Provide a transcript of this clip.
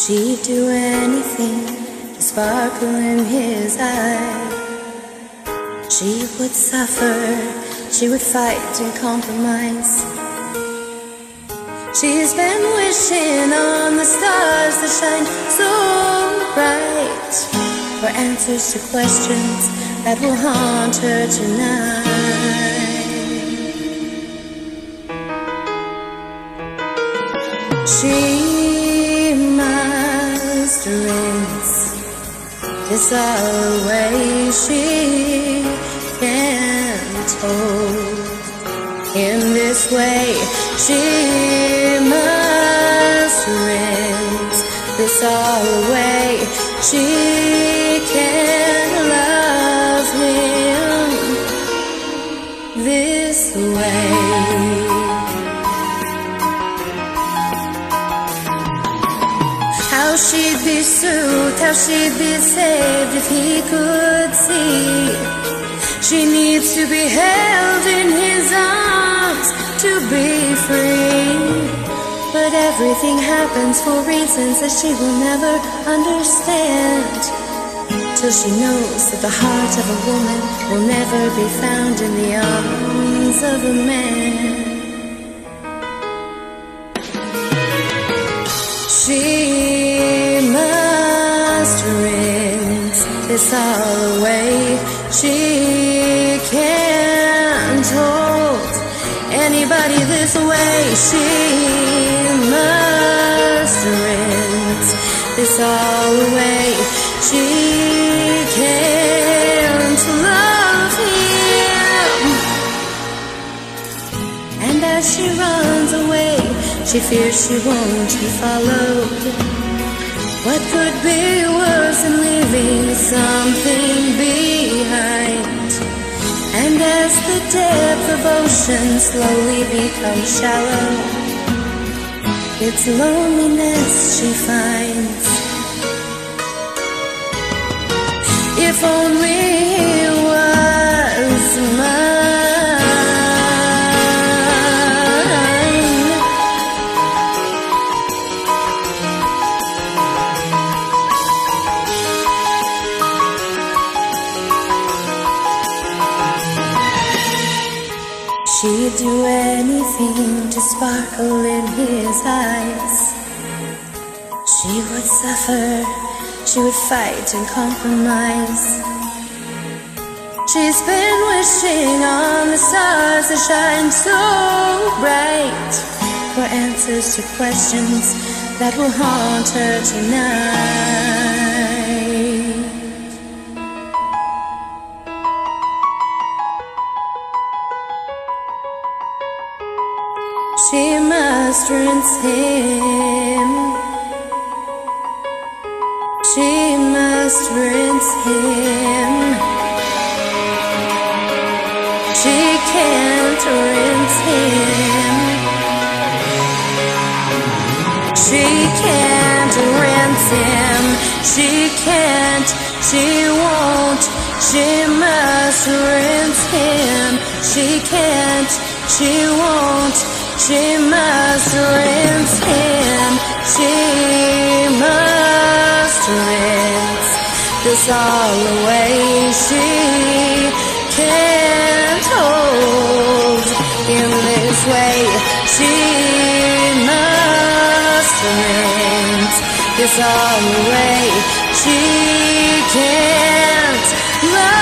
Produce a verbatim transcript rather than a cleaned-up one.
She'd do anything to sparkle in his eye. She would suffer, she would fight and compromise. She's been wishing on the stars that shine so bright for answers to questions that will haunt her tonight. She must rinse this all away. She can't hold in this way. She must rinse this all away. She can't love him this way. How she'd be soothed, how she'd be saved if he could see. She needs to be held in his arms to be free. But everything happens for reasons that she will never understand, till she knows that the heart of a woman will never be found in the arms of a man. She must rinse this all away. She can't hold anybody this way. She must rinse this all away. She can't love him. And as she runs away, she fears she won't be followed. What could be worse than leaving something behind? And as the depth of ocean slowly becomes shallow, it's loneliness she finds. If only he was mine. She'd do anything to sparkle in his eyes. She would suffer, she would fight and compromise. She's been wishing on the stars that shine so bright for answers to questions that will haunt her tonight. She must rinse him. She must rinse him. She can't rinse him. She can't rinse him. She can't, she won't. She must rinse him. She can't, she won't. She must rinse him. She must rinse this all away. She can't hold in this way. She must rinse this all away. She can't love